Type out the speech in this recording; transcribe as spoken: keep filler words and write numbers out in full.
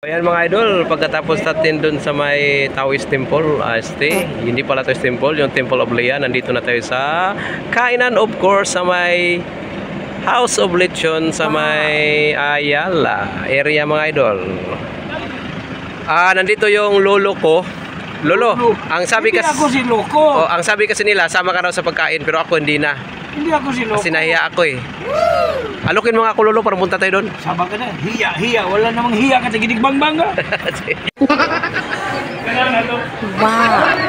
Ayan mga idol, pagkatapos natin dun sa may Taoist Temple, uh, stay, hindi pala Taoist Temple, yung Temple of Lea, nandito na tayo sa kainan, of course, sa may House of Lechon, sa may Ayala area mga idol. Ah, nandito yung lolo ko. Lolo, ang sabi Hindi kasi ako si Loko. oh, ang sabi kasi nila, sama ka raw sa pagkain, pero ako hindi na. Hindi ako si Loko. Kasi nahiya ako eh. Alukin mo nga ako lolo para punta tayo doon. Sama ka na. Hiya, hiya. Wala namang hiya ka sa gidigbang-bang ka. Wow.